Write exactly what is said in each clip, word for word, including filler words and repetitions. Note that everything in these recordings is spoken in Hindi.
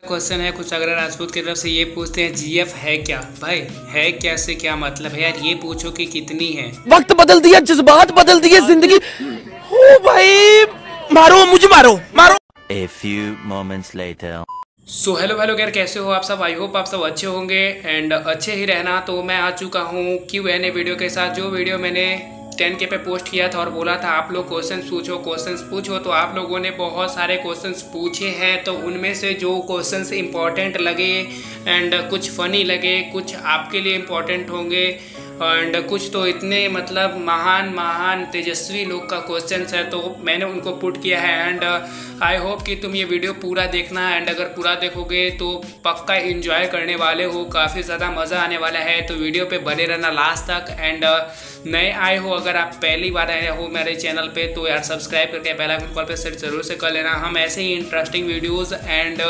क्वेश्चन है कुछ अगर राजपूत की तरफ से ये पूछते हैं जीएफ है क्या। भाई है क्या से क्या मतलब है यार, ये पूछो कि कितनी है। वक्त बदल दिया, जज्बात बदल दिए, जिंदगी हो भाई, मारो मुझे, मारो मारो। A few moments later. So hello hello यार, कैसे हो आप सब। आई होप आप सब अच्छे होंगे एंड अच्छे ही रहना। तो मैं आ चुका हूँ क्यू एन ए वीडियो के साथ। जो वीडियो मैंने टेन के पे पोस्ट किया था और बोला था आप लोग क्वेश्चन पूछो क्वेश्चन पूछो, तो आप लोगों ने बहुत सारे क्वेश्चन पूछे हैं। तो उनमें से जो क्वेश्चन इंपॉर्टेंट लगे एंड कुछ फ़नी लगे, कुछ आपके लिए इम्पॉर्टेंट होंगे एंड कुछ तो इतने मतलब महान महान तेजस्वी लोग का क्वेश्चन है, तो मैंने उनको पुट किया है। एंड आई होप कि तुम ये वीडियो पूरा देखना एंड अगर पूरा देखोगे तो पक्का एंजॉय करने वाले हो, काफ़ी ज़्यादा मज़ा आने वाला है। तो वीडियो पे बने रहना लास्ट तक। एंड नए आए हो, अगर आप पहली बार आए हो मेरे चैनल पे, तो यार सब्सक्राइब करके बेल आइकन कॉल पे सेट जरूर से कर लेना। हम ऐसे ही interesting videos and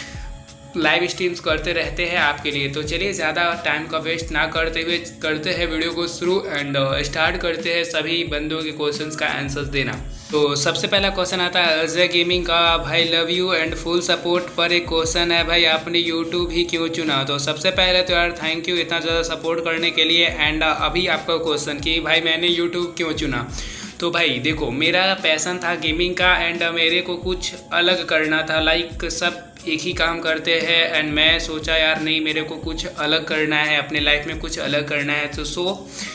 live streams करते रहते हैं आपके लिए। तो चलिए ज़्यादा टाइम का वेस्ट ना करते हुए करते हैं वीडियो को शुरू एंड स्टार्ट करते हैं सभी बंदों के क्वेश्चंस का आंसर्स देना। तो सबसे पहला क्वेश्चन आता है अजय गेमिंग का। भाई love you and full support पर एक क्वेश्चन है, भाई आपने यूट्यूब ही क्यों चुना। तो सबसे पहले तो यार थैंक यू इतना ज़्यादा सपोर्ट करने के लिए। एंड अभी आपका क्वेश्चन कि भाई मैंने यूट्यूब क्यों चुना। तो भाई देखो, मेरा पैसन था गेमिंग का एंड मेरे को कुछ अलग करना था। लाइक सब एक ही काम करते हैं एंड मैं सोचा यार नहीं, मेरे को कुछ अलग करना है, अपने लाइफ में कुछ अलग करना है। तो सो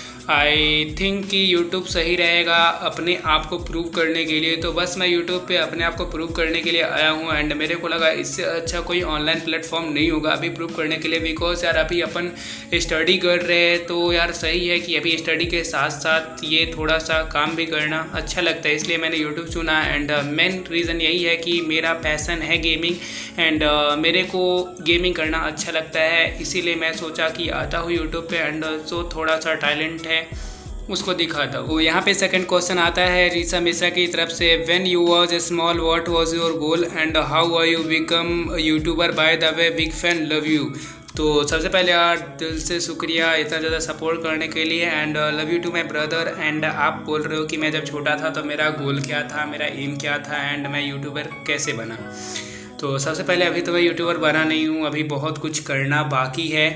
आई थिंक कि यूट्यूब सही रहेगा अपने आप को प्रूव करने के लिए। तो बस मैं यूट्यूब पे अपने आप को प्रूव करने के लिए आया हूँ एंड मेरे को लगा इससे अच्छा कोई ऑनलाइन प्लेटफॉर्म नहीं होगा अभी प्रूव करने के लिए। बिकॉज यार अभी अपन स्टडी कर रहे हैं, तो यार सही है कि अभी स्टडी के साथ साथ ये थोड़ा सा काम भी करना अच्छा लगता है, इसलिए मैंने यूट्यूब चुना। एंड मेन रीज़न यही है कि मेरा पैसन है गेमिंग एंड uh, मेरे को गेमिंग करना अच्छा लगता है, इसीलिए मैं सोचा कि आता हूँ यूट्यूब पे एंड सो थोड़ा सा टैलेंट है उसको दिखाता हूँ। यहाँ पे सेकंड क्वेश्चन आता है रीसा मिसा की तरफ से। When you was a small what was your goal and how are you become YouTuber, by the way big fan, love you. तो सबसे पहले यार दिल से शुक्रिया इतना ज़्यादा सपोर्ट करने के लिए and love you too my brother. And आप बोल रहे हो कि मैं जब छोटा था तो मेरा गोल क्या था, मेरा एम क्या था एंड मैं यूट्यूबर कैसे बना। तो सबसे पहले अभी तो मैं यूट्यूबर बना नहीं हूँ, अभी बहुत कुछ करना बाकी है।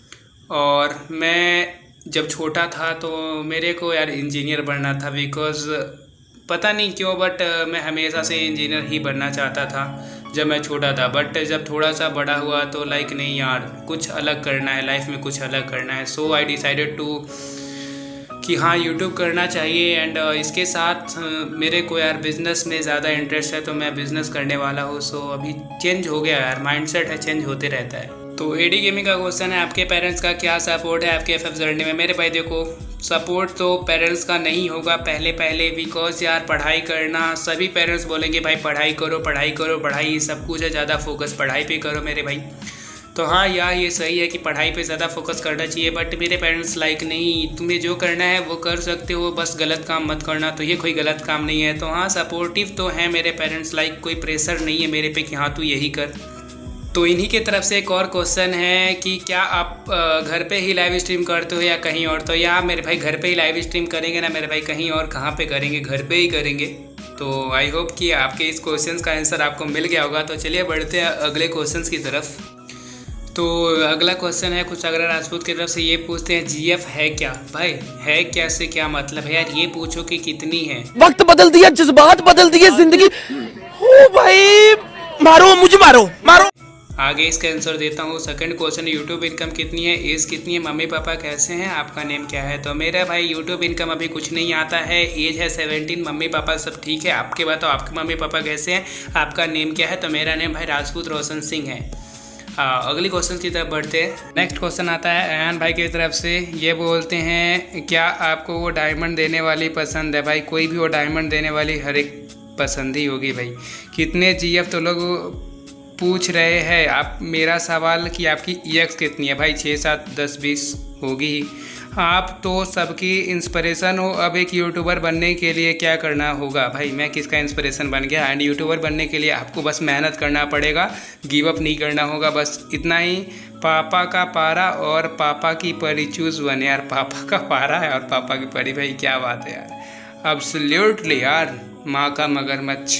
और मैं जब छोटा था तो मेरे को यार इंजीनियर बनना था, बिकॉज़ पता नहीं क्यों बट मैं हमेशा से इंजीनियर ही बनना चाहता था जब मैं छोटा था। बट जब थोड़ा सा बड़ा हुआ तो लाइक नहीं यार, कुछ अलग करना है लाइफ में, कुछ अलग करना है। सो आई डिसाइडेड टू कि हाँ यूट्यूब करना चाहिए। एंड इसके साथ मेरे को यार बिज़नेस में ज़्यादा इंटरेस्ट है, तो मैं बिज़नेस करने वाला हूँ। सो अभी चेंज हो गया यार, माइंडसेट है, चेंज होते रहता है। तो एडी गेमिंग का क्वेश्चन है, आपके पेरेंट्स का क्या सपोर्ट है आपके एफ एफ जर्नी में। मेरे भाई देखो, सपोर्ट तो पेरेंट्स का नहीं होगा पहले पहले, बिकॉज यार पढ़ाई करना, सभी पेरेंट्स बोलेंगे भाई पढ़ाई करो पढ़ाई करो, पढ़ाई सब कुछ है, ज़्यादा फोकस पढ़ाई पे करो मेरे भाई। तो हाँ यार ये सही है कि पढ़ाई पे ज़्यादा फोकस करना चाहिए। बट मेरे पेरेंट्स लाइक नहीं, तुम्हें जो करना है वो कर सकते हो, बस गलत काम मत करना। तो ये कोई गलत काम नहीं है। तो हाँ सपोर्टिव तो है मेरे पेरेंट्स, लाइक कोई प्रेशर नहीं है मेरे पे कि हाँ तू यही कर। तो इन्हीं की तरफ से एक और क्वेश्चन है कि क्या आप घर पे ही लाइव स्ट्रीम करते हो या कहीं और। तो या मेरे भाई घर पे ही लाइव स्ट्रीम करेंगे ना मेरे भाई, कहीं और कहाँ पे करेंगे, घर पे ही करेंगे। तो आई होप कि आपके इस क्वेश्चन का आंसर आपको मिल गया होगा। तो चलिए बढ़ते हैं अगले क्वेश्चन की तरफ। तो अगला क्वेश्चन है कुछ अगर राजपूत की तरफ से ये पूछते हैं जीएफ है क्या। भाई है क्या से क्या मतलब है यार, ये पूछो कि कितनी है। वक्त बदल दिया, जज्बात बदल दिए, जिंदगी हो भाई, मारो मुझे, मारो मारो। आगे इसका आंसर देता हूँ। सेकंड क्वेश्चन, यूट्यूब इनकम कितनी है, एज कितनी है, मम्मी पापा कैसे हैं, आपका नेम क्या है। तो मेरा भाई यूट्यूब इनकम अभी कुछ नहीं आता है, एज है सेवनटीन, मम्मी पापा सब ठीक है। आपके बताओ आपके मम्मी पापा कैसे हैं, आपका नेम क्या है। तो मेरा नेम भाई राजपूत रोशन सिंह है। हाँ अगली क्वेश्चन की तरफ बढ़ते हैं। नेक्स्ट क्वेश्चन आता है अयान भाई की तरफ से। ये बोलते हैं क्या आपको वो डायमंड देने वाली पसंद है। भाई कोई भी वो डायमंड देने वाली हर एक पसंद ही होगी भाई। कितने जीएफ तो लोग पूछ रहे हैं, आप मेरा सवाल कि आपकी ईएक्स कितनी है। भाई छः सात दस बीस होगी ही। आप तो सबकी इंस्पिरेशन हो। अब एक यूट्यूबर बनने के लिए क्या करना होगा। भाई मैं किसका इंस्पिरेशन बन गया। एंड यूट्यूबर बनने के लिए आपको बस मेहनत करना पड़ेगा, गिव अप नहीं करना होगा, बस इतना ही। पापा का पारा और पापा की परी चूज बने। यार पापा का पारा है और पापा की परी, भाई क्या बात है यार, एब्सोल्युटली यार, माँ का मगरमच्छ।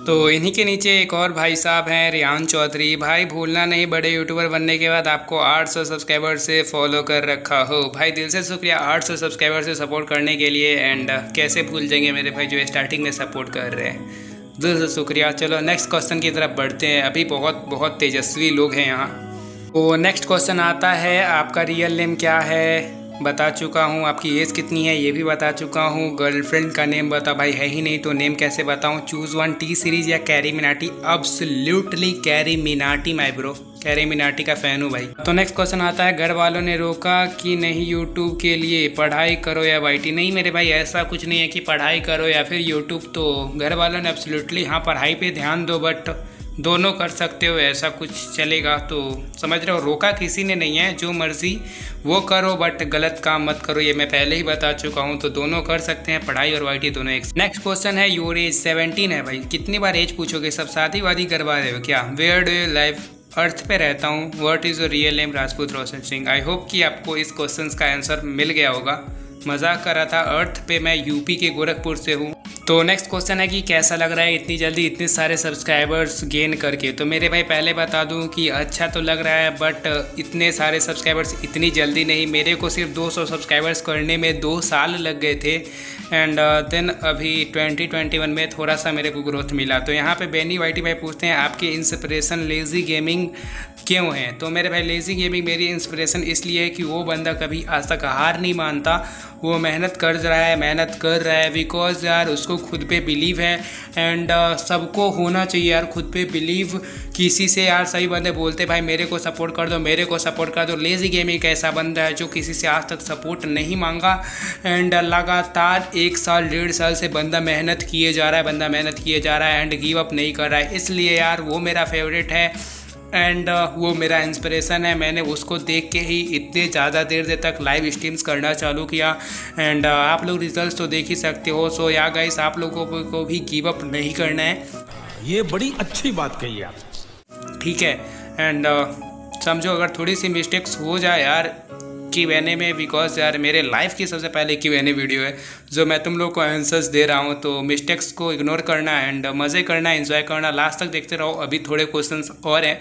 तो इन्हीं के नीचे एक और भाई साहब हैं रियान चौधरी। भाई भूलना नहीं, बड़े यूट्यूबर बनने के बाद आपको आठ सौ सब्सक्राइबर से फॉलो कर रखा हो। भाई दिल से शुक्रिया आठ सौ सब्सक्राइबर से सपोर्ट करने के लिए। एंड कैसे भूल जाएंगे मेरे भाई जो स्टार्टिंग में सपोर्ट कर रहे हैं, दिल से शुक्रिया। चलो नेक्स्ट क्वेश्चन की तरफ बढ़ते हैं। अभी बहुत बहुत तेजस्वी लोग हैं यहाँ। तो नेक्स्ट क्वेश्चन आता है, आपका रियल नेम क्या है बता चुका हूँ, आपकी एज कितनी है ये भी बता चुका हूँ, गर्लफ्रेंड का नेम बता। भाई है ही नहीं तो नेम कैसे बताऊँ। चूज़ वन, टी सीरीज या Carry Minati. Absolutely Carry Minati my bro, Carry Minati का फ़ैन हूँ भाई। तो नेक्स्ट क्वेश्चन आता है, घर वालों ने रोका कि नहीं यूट्यूब के लिए, पढ़ाई करो या वाईटी। नहीं मेरे भाई ऐसा कुछ नहीं है कि पढ़ाई करो या फिर यूट्यूब। तो घर वालों ने एब्सोल्युटली हाँ पढ़ाई पे ध्यान दो, बट दोनों कर सकते हो, ऐसा कुछ चलेगा। तो समझ रहे हो, रोका किसी ने नहीं है, जो मर्जी वो करो बट गलत काम मत करो, ये मैं पहले ही बता चुका हूँ। तो दोनों कर सकते हैं, पढ़ाई और वाईटी दोनों एक। नेक्स्ट क्वेश्चन है, योर एज सेवनटीन है। भाई कितनी बार एज पूछोगे, सब शादी वादी करवा रहे हो क्या। Where do you live, earth पे रहता हूँ। What is your real name, Rajput Roshan Singh. I hope कि आपको इस क्वेश्चन का आंसर मिल गया होगा। मजाक कर रहा था, अर्थ पे मैं यूपी के गोरखपुर से हूँ। तो नेक्स्ट क्वेश्चन है कि कैसा लग रहा है इतनी जल्दी इतने सारे सब्सक्राइबर्स गेन करके। तो मेरे भाई पहले बता दूं कि अच्छा तो लग रहा है, बट इतने सारे सब्सक्राइबर्स इतनी जल्दी नहीं। मेरे को सिर्फ दो सौ सब्सक्राइबर्स करने में दो साल लग गए थे। एंड देन uh, अभी ट्वेंटी ट्वेंटी वन में थोड़ा सा मेरे को ग्रोथ मिला। तो यहाँ पे बेनी वाईटी भाई पूछते हैं, आपके इंस्पिरेशन लेज़ी गेमिंग क्यों है। तो मेरे भाई लेज़ी गेमिंग मेरी इंस्पिरेशन इसलिए है कि वो बंदा कभी आज तक हार नहीं मानता, वो मेहनत कर रहा है मेहनत कर रहा है बिकॉज यार उसको खुद पे बिलीव है। एंड uh, सबको होना चाहिए यार खुद पे बिलीव। किसी से यार सही बंदे बोलते भाई मेरे को सपोर्ट कर दो मेरे को सपोर्ट कर दो। लेज़ी गेमिंग ऐसा बंदा है जो किसी से आज तक सपोर्ट नहीं मांगा। एंड लगातार एक साल डेढ़ साल से बंदा मेहनत किए जा रहा है बंदा मेहनत किए जा रहा है एंड गिव अप नहीं कर रहा है। इसलिए यार वो मेरा फेवरेट है एंड uh, वो मेरा इंस्पिरेशन है। मैंने उसको देख के ही इतने ज़्यादा देर देर तक लाइव स्ट्रीम्स करना चालू किया। एंड uh, आप लोग रिजल्ट्स तो देख ही सकते हो। सो या गाइस आप लोगों को भी गिव अप नहीं करना है। ये बड़ी अच्छी बात कही आप, ठीक है। एंड uh, समझो अगर थोड़ी सी मिस्टेक्स हो जाए यार क्यू एन ए में, बिकॉज यार मेरे लाइफ की सबसे पहले क्यू एन ए वीडियो है जो मैं तुम लोग को आंसर्स दे रहा हूँ। तो मिस्टेक्स को इग्नोर करना एंड मज़े करना एंजॉय करना, लास्ट तक देखते रहो। अभी थोड़े क्वेश्चंस और हैं।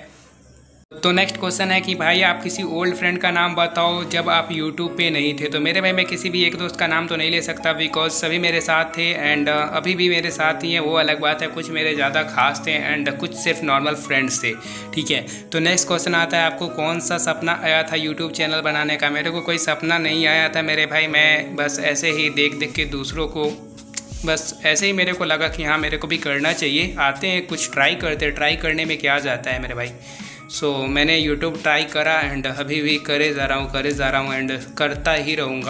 तो नेक्स्ट क्वेश्चन है कि भाई आप किसी ओल्ड फ्रेंड का नाम बताओ जब आप यूट्यूब पे नहीं थे। तो मेरे भाई मैं किसी भी एक दोस्त का नाम तो नहीं ले सकता बिकॉज सभी मेरे साथ थे एंड अभी भी मेरे साथ ही हैं, वो अलग बात है। कुछ मेरे ज़्यादा खास थे एंड कुछ सिर्फ नॉर्मल फ्रेंड्स थे, ठीक है। तो नेक्स्ट क्वेश्चन आता है, आपको कौन सा सपना आया था यूट्यूब चैनल बनाने का। मेरे को कोई सपना नहीं आया था मेरे भाई, मैं बस ऐसे ही देख देख के दूसरों को, बस ऐसे ही मेरे को लगा कि हाँ मेरे को भी करना चाहिए। आते हैं कुछ ट्राई करते, ट्राई करने में क्या जाता है मेरे भाई। सो so, मैंने यूट्यूब ट्राई करा एंड अभी भी करे जा रहा हूँ करे जा रहा हूँ एंड करता ही रहूँगा।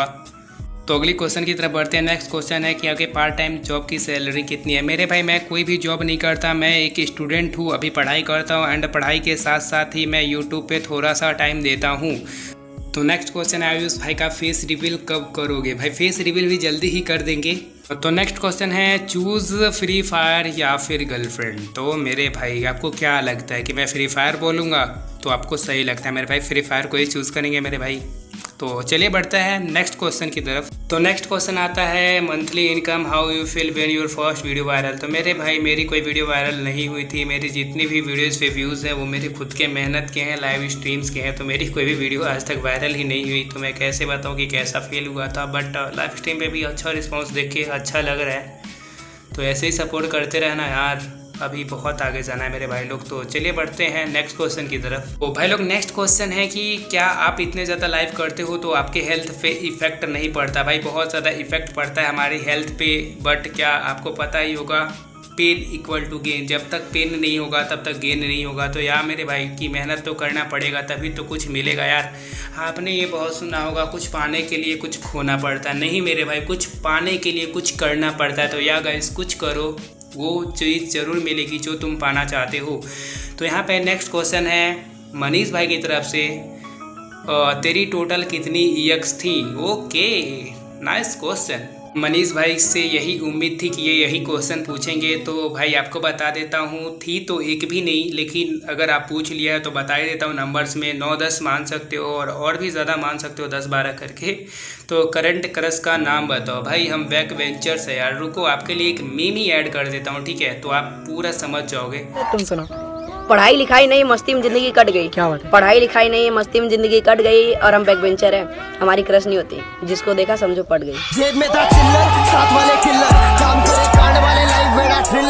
तो अगली क्वेश्चन की तरफ बढ़ते हैं। नेक्स्ट क्वेश्चन है कि आपके पार्ट टाइम जॉब की सैलरी कितनी है। मेरे भाई मैं कोई भी जॉब नहीं करता, मैं एक स्टूडेंट हूँ, अभी पढ़ाई करता हूँ एंड पढ़ाई के साथ साथ ही मैं यूट्यूब पे थोड़ा सा टाइम देता हूँ। तो नेक्स्ट क्वेश्चन है, आयुष भाई का फेस रिवील कब करोगे। भाई फेस रिवील भी जल्दी ही कर देंगे। तो नेक्स्ट क्वेश्चन है, चूज़ फ्री फायर या फिर गर्लफ्रेंड। तो मेरे भाई आपको क्या लगता है कि मैं फ्री फायर बोलूँगा तो आपको सही लगता है मेरे भाई, फ्री फायर को ही चूज़ करेंगे मेरे भाई। तो चलिए बढ़ते हैं नेक्स्ट क्वेश्चन की तरफ। तो नेक्स्ट क्वेश्चन आता है, monthly income how you feel when your first video viral. तो मेरे भाई मेरी कोई वीडियो वायरल नहीं हुई थी। मेरी जितनी भी वीडियोस पे व्यूज़ है वो मेरे खुद के मेहनत के हैं, लाइव स्ट्रीम्स के हैं। तो मेरी कोई भी वीडियो आज तक वायरल ही नहीं हुई। तो मैं कैसे बताऊँ कि कैसा फील हुआ था, बट लाइव स्ट्रीम पे भी अच्छा रिस्पॉन्स देख के अच्छा लग रहा है। तो ऐसे ही सपोर्ट करते रहना यार, अभी बहुत आगे जाना है मेरे भाई लोग। तो चलिए बढ़ते हैं नेक्स्ट क्वेश्चन की तरफ। तो भाई लोग नेक्स्ट क्वेश्चन है कि क्या आप इतने ज़्यादा लाइव करते हो तो आपके हेल्थ पे इफेक्ट नहीं पड़ता। भाई बहुत ज़्यादा इफेक्ट पड़ता है हमारी हेल्थ पे, बट क्या आपको पता ही होगा पेन इक्वल टू गेन। जब तक पेन नहीं होगा तब तक गेन नहीं होगा। तो यार मेरे भाई की मेहनत तो करना पड़ेगा तभी तो कुछ मिलेगा यार। आपने ये बहुत सुना होगा कुछ पाने के लिए कुछ खोना पड़ता है। नहीं मेरे भाई, कुछ पाने के लिए कुछ करना पड़ता है। तो या गाइस कुछ करो, वो चीज़ ज़रूर मिलेगी जो तुम पाना चाहते हो। तो यहाँ पे नेक्स्ट क्वेश्चन है मनीष भाई की तरफ से, तेरी टोटल कितनी ई एक्स थी। Okay nice question. मनीष भाई से यही उम्मीद थी कि ये यही क्वेश्चन पूछेंगे, तो भाई आपको बता देता हूँ, थी तो एक भी नहीं, लेकिन अगर आप पूछ लिया है तो बता ही देता हूँ। नंबर्स में नौ दस मान सकते हो और और भी ज़्यादा मान सकते हो, दस बारह करके। तो करंट क्रश का नाम बताओ। भाई हम बैक वेंचर्स है यार, रुको आपके लिए एक मीम ही ऐड कर देता हूँ, ठीक है, तो आप पूरा समझ जाओगे। तुम सुनो। पढ़ाई लिखाई नहीं, मस्ती में जिंदगी कट गई। क्या बात है? पढ़ाई लिखाई नहीं, मस्ती में जिंदगी कट गई और हम बैक बेंचर हैं। हमारी क्रश नहीं होती, जिसको देखा समझो पट गई। जेब में था चिल्लर, साथ वाले किल्लर, काम करे कांड वाले, लाइफ बेड़ा थ्रिलर।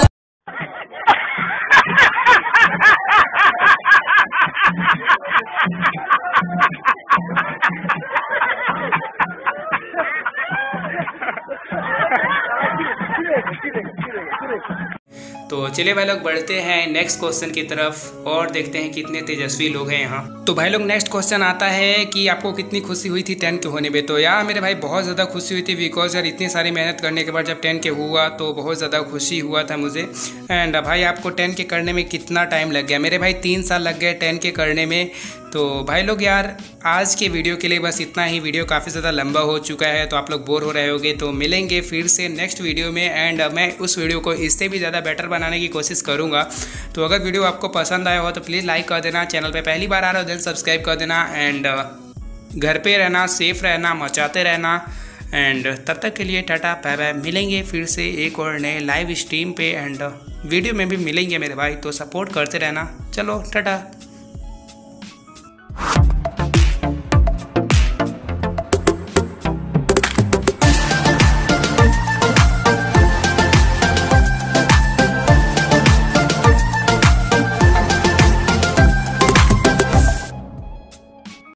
तो चलिए भाई लोग बढ़ते हैं नेक्स्ट क्वेश्चन की तरफ और देखते हैं कितने तेजस्वी लोग हैं यहाँ। तो भाई लोग नेक्स्ट क्वेश्चन आता है कि आपको कितनी खुशी हुई थी टेन के होने में। तो यार मेरे भाई बहुत ज़्यादा खुशी हुई थी, बिकॉज यार इतनी सारी मेहनत करने के बाद जब टेन के हुआ तो बहुत ज़्यादा खुशी हुआ था मुझे। एंड भाई आपको टेन के करने में कितना टाइम लग गया? मेरे भाई तीन साल लग गए टेन के करने में। तो भाई लोग यार आज के वीडियो के लिए बस इतना ही। वीडियो काफ़ी ज़्यादा लंबा हो चुका है तो आप लोग बोर हो रहे होगे, तो मिलेंगे फिर से नेक्स्ट वीडियो में। एंड मैं उस वीडियो को इससे भी ज़्यादा बेटर बनाने की कोशिश करूँगा। तो अगर वीडियो आपको पसंद आया हो तो प्लीज़ लाइक कर देना, चैनल पे पहली बार आ रहे हो देन सब्सक्राइब कर देना। एंड घर पे रहना, सेफ रहना, मचाते रहना। एंड तब तक के लिए टाटा बाय बाय। मिलेंगे फिर से एक और नए लाइव स्ट्रीम पे एंड वीडियो में भी मिलेंगे मेरे भाई, तो सपोर्ट करते रहना। चलो टाटा।